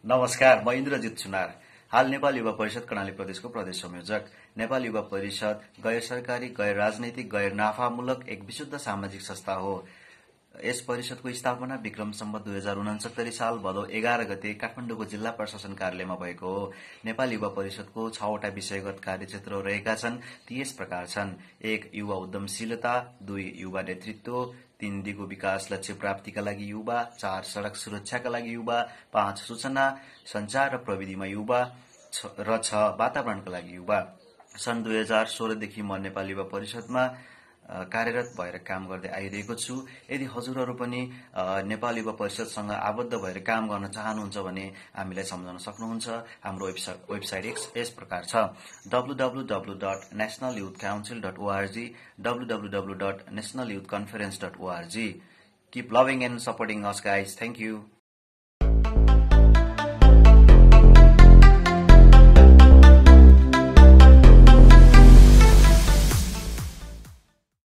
नमस्कार, म इन्द्रजित सुनार। हाल नेपाल युवा परिषद कर्णाली प्रदेशको प्रदेश संयोजक। नेपाल युवा परिषद गैर सरकारी, गैर राजनैतिक, गैर नाफामूलक एक विशुद्ध सामाजिक संस्था हो। यस परिषदको स्थापना विक्रम सम्वत 2069 साल भदौ 11 गते काठमाडौँको जिल्ला प्रशासन कार्यालयमा भएको हो। नेपाल युवा परिषदको 6वटा विषयगत कार्यक्षेत्र रहेका छन्। ती यस प्रकार छन्: 1. युवा उद्यमशीलता, 2. युवा नेतृत्व, 3. दिगो विकास लक्ष्य प्राप्तिका लागि युवा, 4. सड़क सुरक्षाका लागि युवा, 5. सूचना संचार र प्रविधिमा युवा र 6. वातावरणका लागि युवा। सन् 2016 देखि म नेपाल युवा परिषदमा कार्यरत भएर काम गर्दै आइरहेको छु। यदि हजुरहरू पनि नेपाल युवा परिषदसँग आबद्ध भएर काम गर्न चाहनुहुन्छ भने हामीलाई सम्झाउन सक्नुहुन्छ। हाम्रो वेबसाइट यस प्रकार छ: www.nationalyouthcouncil.org, www.nationalyouthconference.org. Keep loving and supporting us, guys. Thank you.